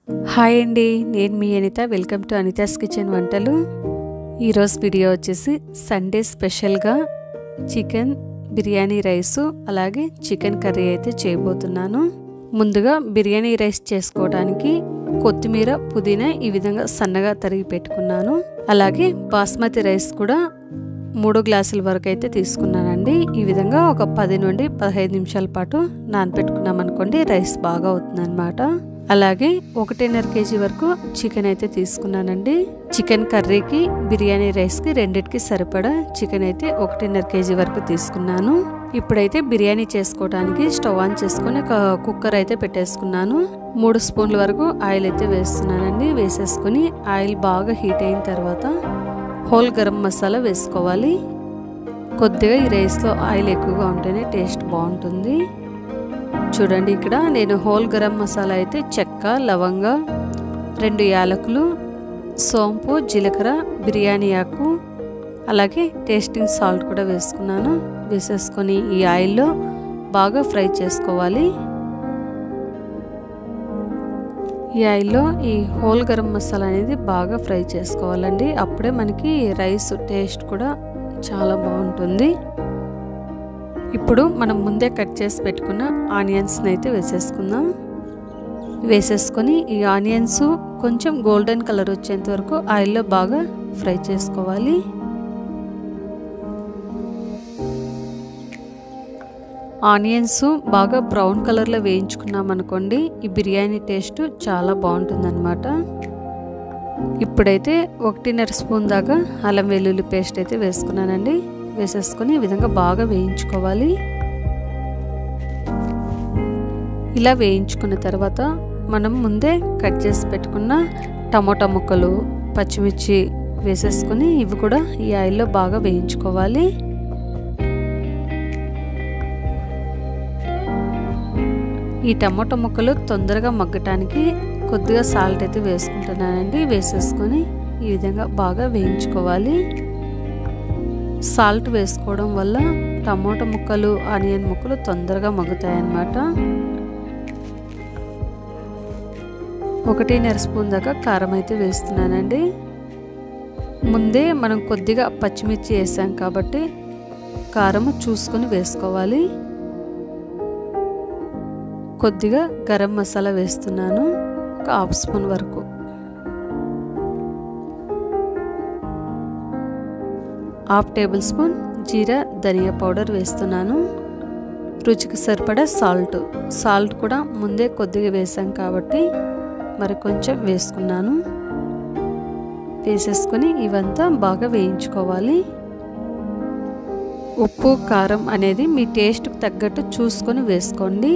Hi అండి, నేను మీ Anitha. Welcome to Anitha's kitchen వంటలు. ఈరోజు వీడియో వచ్చేసి సండే స్పెషల్గా చికెన్ బిర్యానీ రైసు అలాగే చికెన్ కర్రీ అయితే చేయబోతున్నాను. ముందుగా బిర్యానీ రైస్ చేసుకోవడానికి కొత్తిమీర పుదీనా ఈ విధంగా సన్నగా తరిగి పెట్టుకున్నాను. అలాగే బాస్మతి రైస్ కూడా 3 గ్లాసుల వరకు అయితే తీసుకున్నానండి. ఈ విధంగా ఒక 10 నుండి 15 నిమిషాల పాటు నానబెట్టుకున్నాం అనుకోండి, రైస్ బాగా అవుతుంది అన్నమాట. అలాగే 1.5 కేజీ వరకు చికెన్ అయితే తీసుకున్నానండి. చికెన్ కర్రీకి బిర్యానీ రైస్కి రెండిటికి సరిపడా చికెన్ అయితే 1.5 కేజీ వరకు తీసుకున్నాను. ఇప్పుడైతే బిర్యానీ చేసుకోవడానికి స్టవ్ ఆన్ చేసుకుని ఒక కుక్కర్ అయితే పెట్టేసుకున్నాను. 3 స్పూన్ల వరకు ఆయిల్ అయితే వేస్తున్నానండి. వేసేసుకుని ఆయిల్ బాగా హీట్ అయిన తర్వాత హోల్ గరం మసాలా వేసుకోవాలి. కొద్దిగా ఈ రైస్లో ఆయిల్ ఎక్కువగా ఉంటేనే టేస్ట్ బాగుంటుంది. చూడండి, ఇక్కడ నేను హోల్ గరం మసాలా అయితే చెక్క, లవంగ, 2 యాలకులు, సోంపు, జీలకర్ర, బిర్యానీ ఆకు, అలాగే టేస్టింగ్ సాల్ట్ కూడా వేసుకున్నాను. వేసేసుకొని ఈ ఆయిల్లో బాగా ఫ్రై చేసుకోవాలి. ఈ ఆయిల్లో ఈ హోల్ గరం మసాలా అనేది బాగా ఫ్రై చేసుకోవాలండి. అప్పుడే మనకి రైస్ టేస్ట్ కూడా చాలా బాగుంటుంది. ఇప్పుడు మనం ముందే కట్ చేసి పెట్టుకున్న ఆనియన్స్ని అయితే వేసేసుకుందాం. వేసేసుకొని ఈ ఆనియన్స్ కొంచెం గోల్డెన్ కలర్ వచ్చేంత వరకు ఆయిల్లో బాగా ఫ్రై చేసుకోవాలి. ఆనియన్స్ బాగా బ్రౌన్ కలర్లో వేయించుకున్నాం అనుకోండి, ఈ బిర్యానీ టేస్ట్ చాలా బాగుంటుంది అన్నమాట. ఇప్పుడైతే 1.5 స్పూన్ దాకా అల్లం వెల్లుల్లి పేస్ట్ అయితే వేసుకున్నానండి. వేసేసుకొని ఈ విధంగా బాగా వేయించుకోవాలి. ఇలా వేయించుకున్న తర్వాత మనం ముందే కట్ చేసి పెట్టుకున్న టమోటా ముక్కలు, పచ్చిమిర్చి వేసేసుకొని ఇవి కూడా ఈ ఆయిల్లో బాగా వేయించుకోవాలి. ఈ టమోటా ముక్కలు తొందరగా మగ్గటానికి కొద్దిగా సాల్ట్ అయితే వేసుకుంటున్నానండి. వేసేసుకొని ఈ విధంగా బాగా వేయించుకోవాలి. సాల్ట్ వేసుకోవడం వల్ల టమోటా ముక్కలు, ఆనియన్ ముక్కలు తొందరగా మగ్గుతాయి అన్నమాట. 1.5 స్పూన్ దాకా కారం అయితే వేస్తున్నానండి. ముందే మనం కొద్దిగా పచ్చిమిర్చి వేసాం కాబట్టి కారం చూసుకొని వేసుకోవాలి. కొద్దిగా గరం మసాలా వేస్తున్నాను, ఒక 1/2 స్పూన్ వరకు. ½ టేబుల్ స్పూన్ జీరా ధనియా పౌడర్ వేస్తున్నాను. రుచికి సరిపడా సాల్ట్ కూడా ముందే కొద్దిగా వేసాం కాబట్టి మరి కొంచెం వేసుకున్నాను. వేసేసుకొని ఇవంతా బాగా వేయించుకోవాలి. ఉప్పు, కారం అనేది మీ టేస్ట్కి తగ్గట్టు చూసుకొని వేసుకోండి.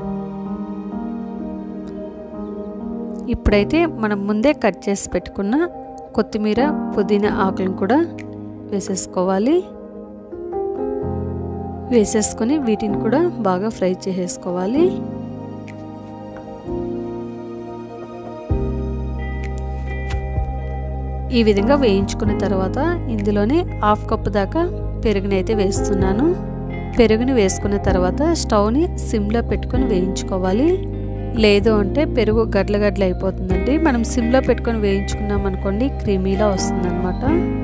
ఇప్పుడైతే మనం ముందే కట్ చేసి పెట్టుకున్న కొత్తిమీర, పుదీనా ఆకులను కూడా వేసేసుకోవాలి. వేసేసుకొని వీటిని కూడా బాగా ఫ్రై చేసేసుకోవాలి. ఈ విధంగా వేయించుకున్న తర్వాత ఇందులోనే 1/2 కప్పు దాకా పెరుగునైతే వేస్తున్నాను. పెరుగుని వేసుకున్న తర్వాత స్టవ్ని సిమ్లో పెట్టుకొని వేయించుకోవాలి. లేదు అంటే పెరుగు గడ్ల అయిపోతుందండి. మనం సిమ్లో పెట్టుకొని వేయించుకున్నాం అనుకోండి, క్రీమీలా వస్తుందన్నమాట.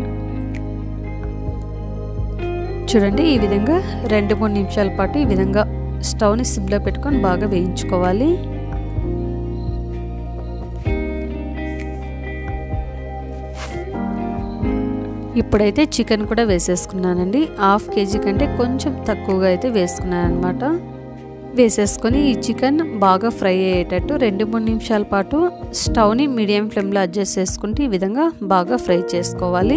చూడండి, ఈ విధంగా 2-3 నిమిషాల పాటు ఈ విధంగా స్టవ్ని సిమ్లో పెట్టుకొని బాగా వేయించుకోవాలి. ఇప్పుడైతే చికెన్ కూడా వేసేసుకున్నానండి. 1/2 కేజీ కంటే కొంచెం తక్కువగా అయితే వేసుకున్నాను అనమాట. వేసేసుకొని ఈ చికెన్ బాగా ఫ్రై అయ్యేటట్టు 2-3 నిమిషాల పాటు స్టవ్ని మీడియం ఫ్లేమ్లో అడ్జస్ట్ చేసుకుంటూ ఈ విధంగా బాగా ఫ్రై చేసుకోవాలి.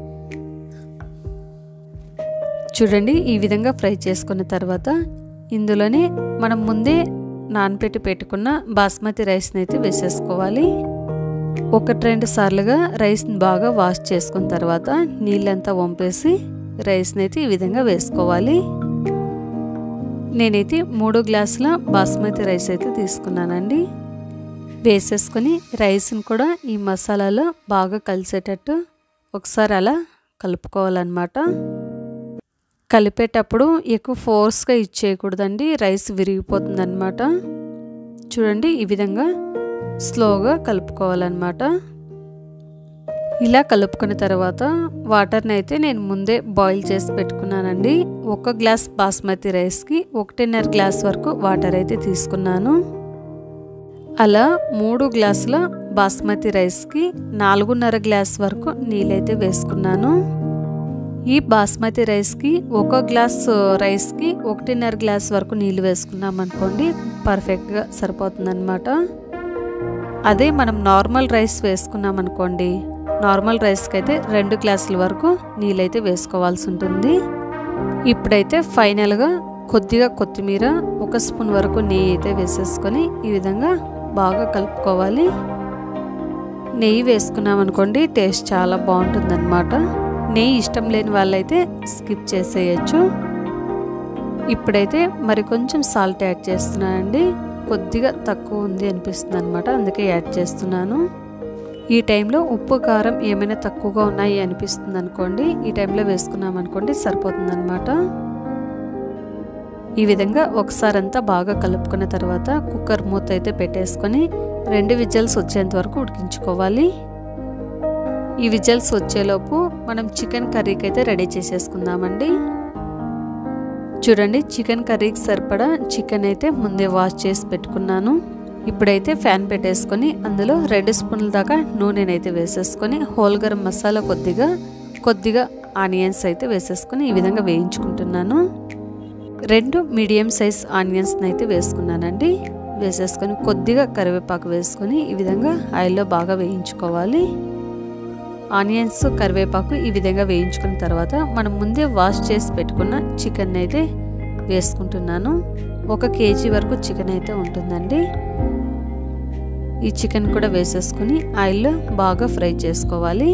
చూడండి, ఈ విధంగా ఫ్రై చేసుకున్న తర్వాత ఇందులోనే మనం ముందే నానబెట్టి పెట్టుకున్న బాస్మతి రైస్ని అయితే వేసేసుకోవాలి. 1-2 సార్లుగా రైస్ని బాగా వాష్ చేసుకున్న తర్వాత నీళ్ళంతా వంపేసి రైస్ని అయితే ఈ విధంగా వేసుకోవాలి. నేనైతే 3 గ్లాసుల బాస్మతి రైస్ అయితే తీసుకున్నానండి. వేసేసుకొని రైస్ని కూడా ఈ మసాలాలో బాగా కలిసేటట్టు ఒకసారి అలా కలుపుకోవాలన్నమాట. కలిపేటప్పుడు ఎక్కువ ఫోర్స్గా ఇచ్చేయకూడదండి, రైస్ విరిగిపోతుంది అన్నమాట. చూడండి, ఈ విధంగా స్లోగా కలుపుకోవాలన్నమాట. ఇలా కలుపుకున్న తర్వాత వాటర్ని అయితే నేను ముందే బాయిల్ చేసి పెట్టుకున్నానండి. 1 గ్లాస్ బాస్మతి రైస్కి 1.5 గ్లాస్ వరకు వాటర్ అయితే తీసుకున్నాను. అలా 3 గ్లాసుల బాస్మతి రైస్కి 4.5 గ్లాస్ వరకు నీళ్ళైతే వేసుకున్నాను. ఈ బాస్మతి రైస్కి 1 గ్లాస్ రైస్కి 1.5 గ్లాస్ వరకు నీళ్ళు వేసుకున్నాం అనుకోండి, పర్ఫెక్ట్గా సరిపోతుందన్నమాట. అదే మనం నార్మల్ రైస్ వేసుకున్నాం అనుకోండి, నార్మల్ రైస్కి అయితే 2 గ్లాసుల వరకు నీళ్ళైతే వేసుకోవాల్సి ఉంటుంది. ఇప్పుడైతే ఫైనల్గా కొద్దిగా కొత్తిమీర, 1 స్పూన్ వరకు నెయ్యి అయితే వేసేసుకొని ఈ విధంగా బాగా కలుపుకోవాలి. నెయ్యి వేసుకున్నాం అనుకోండి టేస్ట్ చాలా బాగుంటుందన్నమాట. నెయ్యి ఇష్టం లేని వాళ్ళైతే స్కిప్ చేసేయచ్చు. ఇప్పుడైతే మరి కొంచెం సాల్ట్ యాడ్ చేస్తున్నానండి. కొద్దిగా తక్కువ ఉంది అనిపిస్తుంది అనమాట, అందుకే యాడ్ చేస్తున్నాను. ఈ టైంలో ఉప్పు కారం ఏమైనా తక్కువగా ఉన్నాయి అనిపిస్తుంది అనుకోండి, ఈ టైంలో వేసుకున్నాం అనుకోండి సరిపోతుందన్నమాట. ఈ విధంగా ఒకసారి అంతా బాగా కలుపుకున్న తర్వాత కుక్కర్ మూత అయితే పెట్టేసుకొని 2 విజిల్స్ వచ్చేంత వరకు ఉడికించుకోవాలి. ఈ విజిల్స్ వచ్చేలోపు మనం చికెన్ కర్రీకి అయితే రెడీ చేసేసుకుందామండి. చూడండి, చికెన్ కర్రీకి సరిపడా చికెన్ అయితే ముందే వాష్ చేసి పెట్టుకున్నాను. ఇప్పుడైతే ఫ్యాన్ పెట్టేసుకొని అందులో 2 స్పూన్ల దాకా నూనెనైతే వేసేసుకొని హోల్ గరం మసాలా కొద్దిగా ఆనియన్స్ అయితే వేసేసుకొని ఈ విధంగా వేయించుకుంటున్నాను. 2 మీడియం సైజ్ ఆనియన్స్ని అయితే వేసుకున్నానండి. వేసేసుకొని కొద్దిగా కరివేపాకు వేసుకొని ఈ విధంగా ఆయిల్లో బాగా వేయించుకోవాలి. ఆనియన్స్, కరివేపాకు ఈ విధంగా వేయించుకున్న తర్వాత మనం ముందే వాష్ చేసి పెట్టుకున్న చికెన్ అయితే వేసుకుంటున్నాను. 1 కేజీ వరకు చికెన్ అయితే ఉంటుందండి. ఈ చికెన్ కూడా వేసేసుకుని ఆయిల్లో బాగా ఫ్రై చేసుకోవాలి.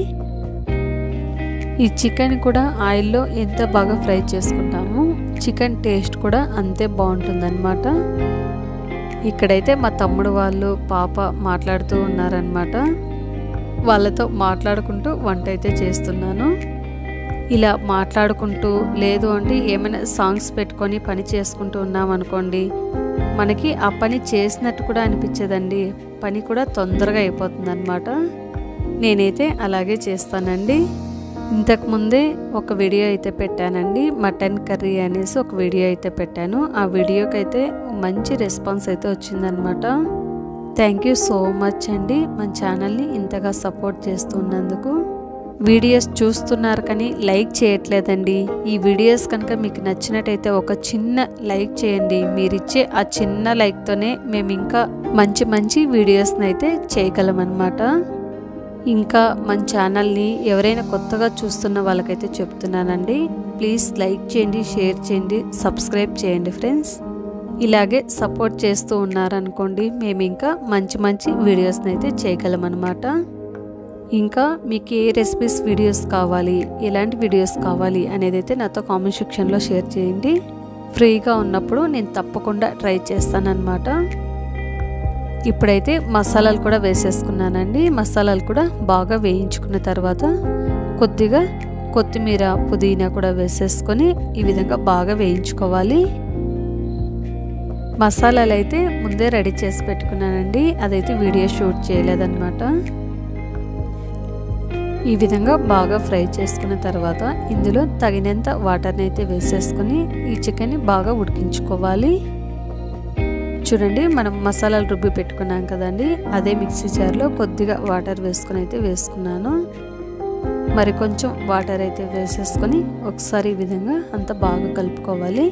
ఈ చికెన్ కూడా ఆయిల్లో ఎంత బాగా ఫ్రై చేసుకుంటామో చికెన్ టేస్ట్ కూడా అంతే బాగుంటుందన్నమాట. ఇక్కడైతే మా తమ్ముడు వాళ్ళు పాప మాట్లాడుతూ ఉన్నారనమాట. వాళ్ళతో మాట్లాడుకుంటూ వంట అయితే చేస్తున్నాను. ఇలా మాట్లాడుకుంటూ లేదు అంటే ఏమైనా సాంగ్స్ పెట్టుకొని పని చేసుకుంటూ ఉన్నాం అనుకోండి, మనకి ఆ పని చేసినట్టు కూడా అనిపించదండి. పని కూడా తొందరగా అయిపోతుంది అనమాట. నేనైతే అలాగే చేస్తానండి. ఇంతకుముందే ఒక వీడియో అయితే పెట్టానండి, మటన్ కర్రీ అనేసి ఒక వీడియో అయితే పెట్టాను. ఆ వీడియోకి అయితే మంచి రెస్పాన్స్ అయితే వచ్చిందనమాట. థ్యాంక్ యూ సో మచ్ అండి మన ఛానల్ని ఇంతగా సపోర్ట్ చేస్తున్నందుకు. వీడియోస్ చూస్తున్నారు కానీ లైక్ చేయట్లేదండి. ఈ వీడియోస్ కనుక మీకు నచ్చినట్టయితే ఒక చిన్న లైక్ చేయండి. మీరిచ్చే ఆ చిన్న లైక్తోనే మేము ఇంకా మంచి వీడియోస్ని అయితే చేయగలమన్నమాట. ఇంకా మన ఛానల్ని ఎవరైనా కొత్తగా చూస్తున్న వాళ్ళకైతే చెప్తున్నానండి, ప్లీజ్ లైక్ చేయండి, షేర్ చేయండి, సబ్స్క్రైబ్ చేయండి ఫ్రెండ్స్. ఇలాగే సపోర్ట్ చేస్తూ ఉన్నారనుకోండి మేము ఇంకా మంచి వీడియోస్ని అయితే చేయగలమన్నమాట. ఇంకా మీకు ఏ రెసిపీస్ వీడియోస్ కావాలి, ఎలాంటి వీడియోస్ కావాలి అనేది అయితే నాతో కామెంట్ సెక్షన్లో షేర్ చేయండి. ఫ్రీగా ఉన్నప్పుడు నేను తప్పకుండా ట్రై చేస్తానన్నమాట. ఇప్పుడైతే మసాలాలు కూడా వేసేసుకున్నానండి. మసాలాలు కూడా బాగా వేయించుకున్న తర్వాత కొద్దిగా కొత్తిమీర, పుదీనా కూడా వేసేసుకొని ఈ విధంగా బాగా వేయించుకోవాలి. మసాలాలు అయితే ముందే రెడీ చేసి పెట్టుకున్నానండి, అదైతే వీడియో షూట్ చేయలేదన్నమాట. ఈ విధంగా బాగా ఫ్రై చేసుకున్న తర్వాత ఇందులో తగినంత వాటర్ని అయితే వేసేసుకొని ఈ చికెన్ని బాగా ఉడికించుకోవాలి. చూడండి, మనం మసాలాలు రుబ్బి పెట్టుకున్నాం కదండి, అదే మిక్సీ జార్లో కొద్దిగా వాటర్ వేసుకొని అయితే వేసుకున్నాను. మరి కొంచెం వాటర్ అయితే వేసేసుకొని ఒకసారి ఈ విధంగా అంతా బాగా కలుపుకోవాలి.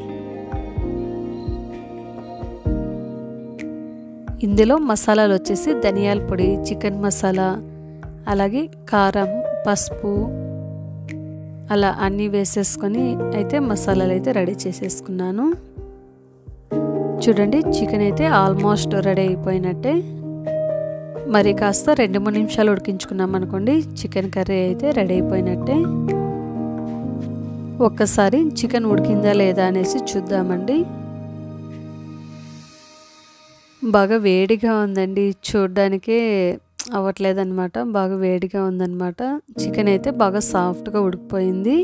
ఇందులో మసాలాలు వచ్చేసి ధనియాల పొడి, చికెన్ మసాలా, అలాగే కారం, పసుపు అలా అన్నీ వేసేసుకొని అయితే మసాలాలు అయితే రెడీ చేసేసుకున్నాను. చూడండి, చికెన్ అయితే ఆల్మోస్ట్ రెడీ అయిపోయినట్టే. మరి కాస్త 2-3 నిమిషాలు ఉడికించుకున్నాం అనుకోండి, చికెన్ కర్రీ అయితే రెడీ అయిపోయినట్టే. ఒక్కసారి చికెన్ ఉడికిందా లేదా అనేసి చూద్దామండి. బాగా వేడిగా ఉందండి, చూడ్డానికే అవ్వట్లేదన్నమాట. బాగా వేడిగా ఉందన్నమాట. చికెన్ అయితే బాగా సాఫ్ట్గా ఉడికిపోయింది.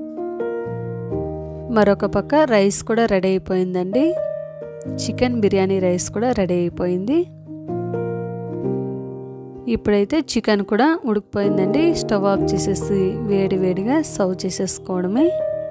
మరొక పక్క రైస్ కూడా రెడీ అయిపోయిందండి. చికెన్ బిర్యానీ రైస్ కూడా రెడీ అయిపోయింది. ఇప్పుడైతే చికెన్ కూడా ఉడికిపోయిందండి. స్టవ్ ఆఫ్ చేసేసి వేడివేడిగా సర్వ్ చేసేసుకోవడమే.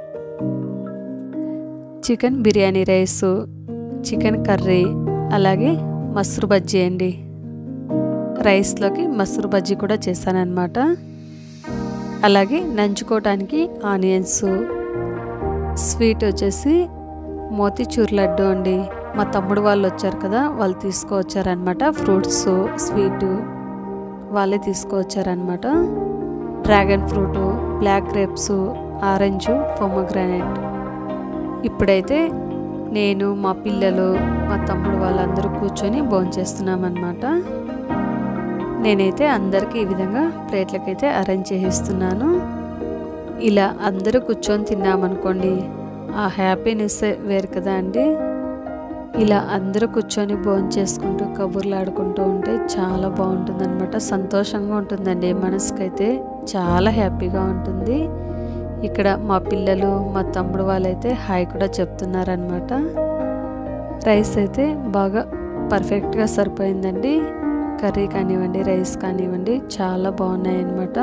Chicken biryani rice, chicken curry, అలాగే మసూర్ బజ్జీ అండి. రైస్లోకి మసూర్ బజ్జీ కూడా చేశానన్నమాట. అలాగే నంచుకోవటానికి ఆనియన్స్, స్వీట్ వచ్చేసి మోతీచూర్ లడ్డు అండి. మా తమ్ముడు వాళ్ళు వచ్చారు కదా, వాళ్ళు తీసుకువచ్చారనమాట. ఫ్రూట్స్ స్వీటు వాళ్ళే తీసుకువచ్చారనమాట. Dragon fruit, black grapes, orange, pomegranate. ఇప్పుడైతే నేను, మా పిల్లలు, మా తమ్ముడు వాళ్ళందరూ కూర్చొని భోంచేస్తున్నామన్నమాట. నేనైతే అందరికీ ఈ విధంగా ప్లేట్లకైతే అరేంజ్ చేయిస్తున్నాను. ఇలా అందరూ కూర్చొని తిన్నామనుకోండి, ఆ హ్యాపీనెస్ వేరు కదా అండి. ఇలా అందరూ కూర్చొని భోంచేసుకుంటూ కబుర్లు ఆడుకుంటూ ఉంటే చాలా బాగుంటుంది అనమాట. సంతోషంగా ఉంటుందండి, మనసుకైతే చాలా హ్యాపీగా ఉంటుంది. ఇక్కడ మా పిల్లలు, మా తమ్ముడు వాళ్ళైతే హాయ్ కూడా చెప్తున్నారనమాట. రైస్ అయితే బాగా పర్ఫెక్ట్గా సరిపోయిందండి. కర్రీ కానివ్వండి, రైస్ కానివ్వండి, చాలా బాగున్నాయి అన్నమాట.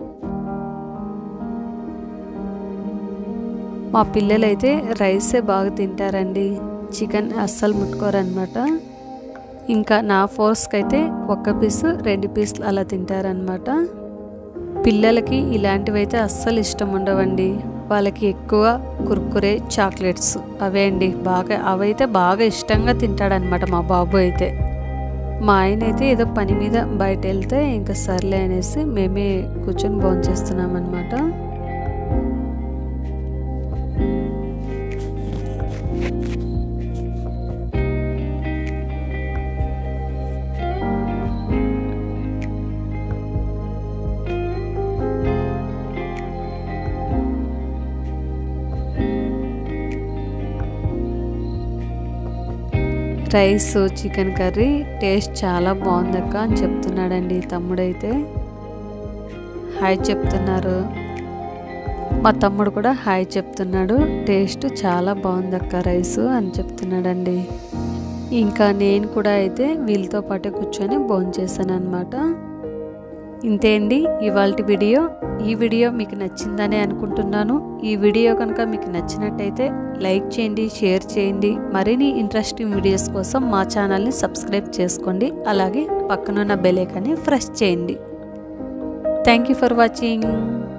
మా పిల్లలైతే రైసే బాగా తింటారండి, చికెన్ అస్సలు ముట్టుకోరనమాట. ఇంకా నా ఫోర్స్కి అయితే 1 పీసు 2 పీసులు అలా తింటారనమాట. పిల్లలకి ఇలాంటివైతే అస్సలు ఇష్టం ఉండవండి. వాళ్ళకి ఎక్కువ కుర్కురే, చాక్లెట్స్ అవే అండి అవైతే బాగా ఇష్టంగా తింటాడనమాట మా బాబు అయితే. మా ఆయన అయితే ఏదో పని మీద బయట వెళ్తే ఇంకా సర్లే అనేసి మేమే కూర్చొని భోంచేస్తున్నాం అన్నమాట. రైస్, చికెన్ కర్రీ టేస్ట్ చాలా బాగుందక్క అని చెప్తున్నాడండి తమ్ముడైతే. హాయ్ చెప్తున్నారు. మా తమ్ముడు కూడా హాయ్ చెప్తున్నాడు. టేస్ట్ చాలా బాగుందక్క రైసు అని చెప్తున్నాడండి. ఇంకా నేను కూడా అయితే వీళ్ళతో పాటే కూర్చొని భోంచేసాను అనమాట. ఇంతే అండి ఇవాల్టి వీడియో. ఈ వీడియో మీకు నచ్చిందని అనుకుంటున్నాను. ఈ వీడియో కనుక మీకు నచ్చినట్టయితే లైక్ చేయండి, షేర్ చేయండి. మరిన్ని ఇంట్రెస్టింగ్ వీడియోస్ కోసం మా ఛానల్ని సబ్స్క్రైబ్ చేసుకోండి. అలాగే పక్కనున్న బెల్ ఐకాన్ని ప్రెస్ చేయండి. Thank you for watching.